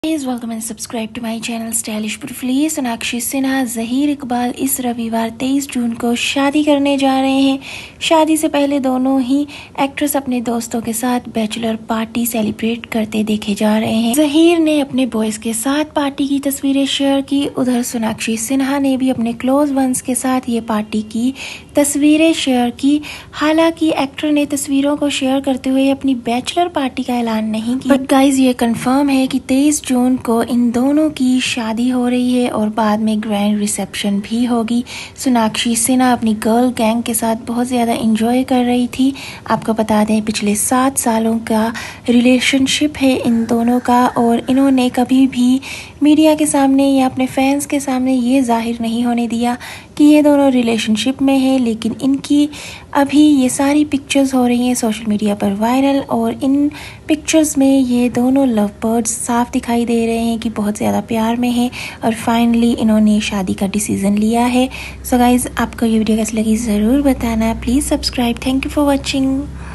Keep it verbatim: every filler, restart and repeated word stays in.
Please welcome and subscribe to my channel Stylish Beautifully। Sonakshi Sinha Zaheer Iqbal इस रविवार तेईस जून को शादी करने जा रहे हैं। शादी से पहले दोनों ही एक्ट्रेस अपने दोस्तों के साथ बैचलर पार्टी सेलिब्रेट करते देखे जा रहे हैं। ज़हीर ने अपने बॉयज के साथ पार्टी की तस्वीरें शेयर की, उधर सोनाक्षी सिन्हा ने भी अपने क्लोज वंस के साथ ये पार्टी की तस्वीरें शेयर की। हालांकि एक्टर ने तस्वीरों को शेयर करते हुए अपनी बैचलर पार्टी का ऐलान नहीं किया, बट गाइज ये कंफर्म है कि तेईस जून को इन दोनों की शादी हो रही है और बाद में ग्रैंड रिसेप्शन भी होगी। सोनाक्षी सिन्हा अपनी गर्ल गैंग के साथ बहुत ज़्यादा एंजॉय कर रही थी। आपको बता दें पिछले सात सालों का रिलेशनशिप है इन दोनों का, और इन्होंने कभी भी मीडिया के सामने या अपने फैंस के सामने ये जाहिर नहीं होने दिया कि ये दोनों रिलेशनशिप में है। लेकिन इनकी अभी ये सारी पिक्चर्स हो रही हैं सोशल मीडिया पर वायरल, और इन पिक्चर्स में ये दोनों लव बर्ड्स साफ दिखाई दे रहे हैं कि बहुत ज़्यादा प्यार में हैं, और फाइनली इन्होंने शादी का डिसीज़न लिया है। सो गाइज़, आपको ये वीडियो कैसी लगी ज़रूर बताना। Please subscribe. Thank you for watching.